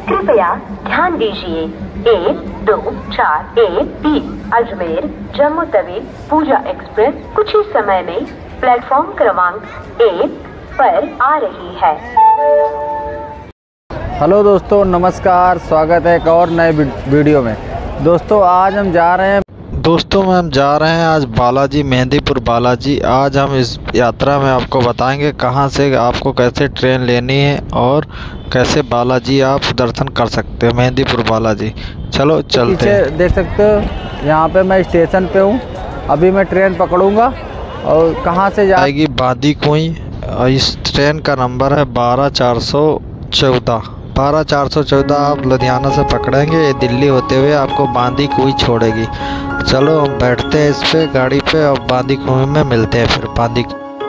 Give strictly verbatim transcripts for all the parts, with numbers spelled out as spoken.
कृपया ध्यान दीजिए, एक दो चार एक तीन अजमेर जम्मू तवी पूजा एक्सप्रेस कुछ ही समय में प्लेटफॉर्म क्रमांक एक पर आ रही है। हेलो दोस्तों, नमस्कार। स्वागत है एक और नए वीडियो में। दोस्तों आज हम जा रहे हैं दोस्तों में हम जा रहे हैं आज बालाजी, मेहंदीपुर बालाजी। आज हम इस यात्रा में आपको बताएंगे कहां से आपको कैसे ट्रेन लेनी है और कैसे बालाजी आप दर्शन कर सकते हो, मेहंदीपुर बालाजी। चलो चलते हैं। देख सकते हो यहाँ पे मैं स्टेशन पे हूँ। अभी मैं ट्रेन पकड़ूंगा और कहां से जाएगी बांदी कुई। इस ट्रेन का नंबर है बारह चार सौ चौदह बारह चार सौ चौदह। आप लुधियाना से पकड़ेंगे, ये दिल्ली होते हुए आपको बांदी कुई छोड़ेगी। चलो हम बैठते हैं इस पे गाड़ी पे और बांदी कुई में मिलते हैं फिर बांदी।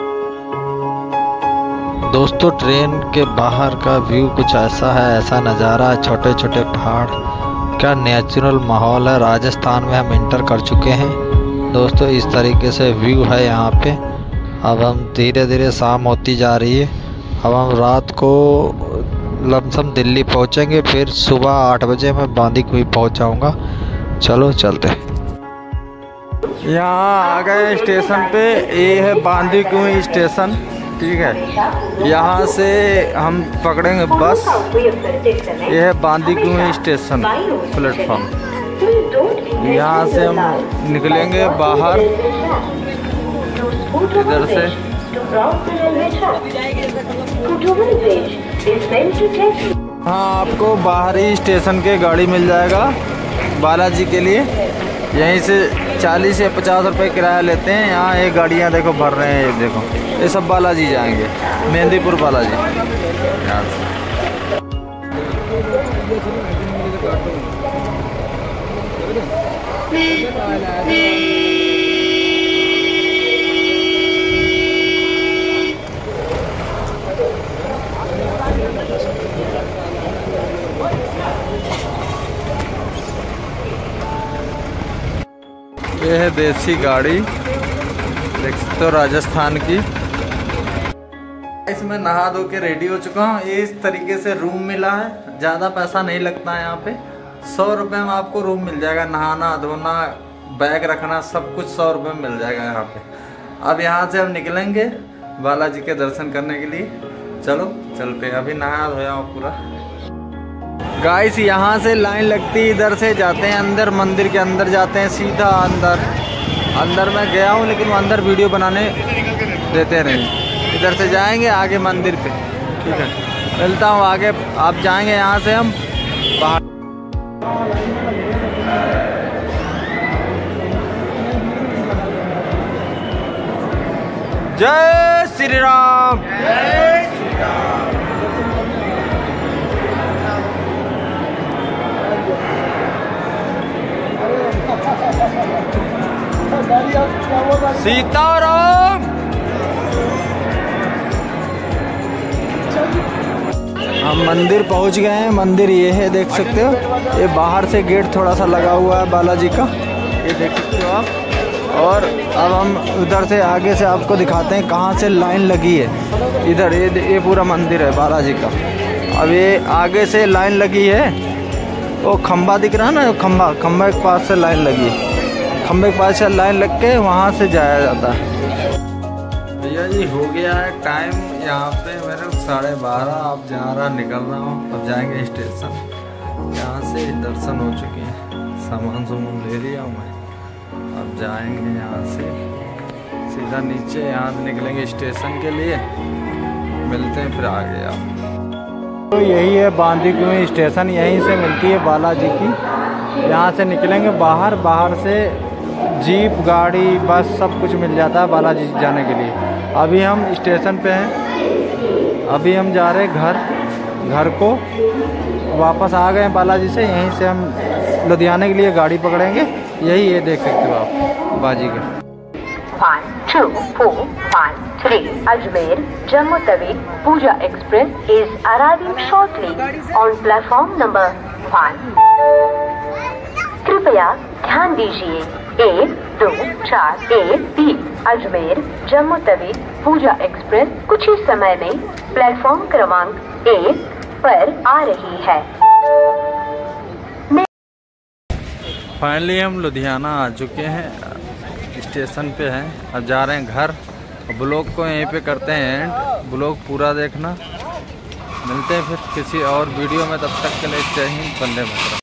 दोस्तों ट्रेन के बाहर का व्यू कुछ ऐसा है, ऐसा नज़ारा है, छोटे छोटे पहाड़, क्या नेचुरल माहौल है। राजस्थान में हम इंटर कर चुके हैं दोस्तों। इस तरीके से व्यू है यहाँ पे। अब हम धीरे धीरे शाम होती जा रही है। अब हम रात को लमसम दिल्ली पहुँचेंगे, फिर सुबह आठ बजे मैं बांदी कुई पहुँच जाऊँगा। चलो चलते हैं। यहाँ आ गए स्टेशन पे। ये है बांदी कुई स्टेशन, ठीक है। यहाँ से हम पकड़ेंगे बस। ये है बांदी कुई स्टेशन प्लेटफॉर्म। यहाँ से हम निकलेंगे बाहर इधर से। हाँ, आपको बाहरी स्टेशन के गाड़ी मिल जाएगा बालाजी के लिए। यहीं से चालीस या पचास रुपए किराया लेते हैं। यहाँ एक गाड़ियाँ देखो भर रहे हैं, ये देखो, ये सब बालाजी जाएंगे, मेहंदीपुर बालाजी। यहाँ से ये है देसी गाड़ी, देख सकते हो, राजस्थान की। इसमें नहा धो के रेडी हो चुका हूँ। ये इस तरीके से रूम मिला है, ज़्यादा पैसा नहीं लगता है। यहाँ पे सौ रुपये में आपको रूम मिल जाएगा। नहाना धोना, बैग रखना, सब कुछ सौ रुपये में मिल जाएगा यहाँ पे। अब यहाँ से हम निकलेंगे बालाजी के दर्शन करने के लिए। चलो चलते हैं। अभी नहा धोया हूँ पूरा। गाइस यहाँ से लाइन लगती है, इधर से जाते हैं अंदर, मंदिर के अंदर जाते हैं सीधा अंदर। अंदर मैं गया हूँ लेकिन वो अंदर वीडियो बनाने देते नहीं। इधर से जाएंगे आगे मंदिर पे, ठीक है। मिलता हूँ आगे। आप जाएंगे यहाँ से हम बाहर। जय श्री राम, जय श्री राम। सीताराम। हम मंदिर पहुंच गए हैं। मंदिर ये है, देख सकते हो। ये बाहर से गेट थोड़ा सा लगा हुआ है बालाजी का, ये देख सकते हो आप। और अब हम उधर से आगे से आपको दिखाते हैं कहाँ से लाइन लगी है। इधर ये ये पूरा मंदिर है बालाजी का। अब ये आगे से लाइन लगी है, वो खंबा दिख रहा है ना, खंबा खंबे के पास से लाइन लगी है। खंबे के पास से लाइन लग के वहाँ से जाया जाता है। भैया जी हो गया है टाइम यहाँ पे मेरे साढ़े बारह। अब जा रहा निकल रहा हूँ। अब जाएंगे स्टेशन। यहाँ से दर्शन हो चुके हैं, सामान सामान ले लिया हूँ मैं। अब जाएंगे यहाँ से सीधा नीचे। यहाँ से निकलेंगे स्टेशन के लिए। मिलते हैं फिर आगे आप। तो यही है बांदी कुई स्टेशन, यहीं से मिलती है बालाजी की। यहाँ से निकलेंगे बाहर। बाहर से जीप, गाड़ी, बस सब कुछ मिल जाता है बालाजी जाने के लिए। अभी हम स्टेशन पे हैं। अभी हम जा रहे हैं घर घर को। वापस आ गए हैं बालाजी से। यहीं से हम लुधियाना के लिए गाड़ी पकड़ेंगे। यही है, देख सकते हो आप बाजी का। One, two, four, one, three, Ajmer, Jammu Tawi, Pooja Express is arriving shortly on platform number one. कृपया ध्यान दीजिए, एक दो चार एक तीन अजमेर जम्मू तवी पूजा एक्सप्रेस कुछ ही समय में प्लेटफॉर्म क्रमांक एक पर आ रही है। फाइनली हम लुधियाना आ चुके हैं, स्टेशन पे हैं, अब जा रहे हैं घर। ब्लॉग को यहीं पे करते हैं एंड, ब्लॉग पूरा देखना। मिलते हैं फिर किसी और वीडियो में, तब तक के लिए जय हिंद, वंदे मातरम।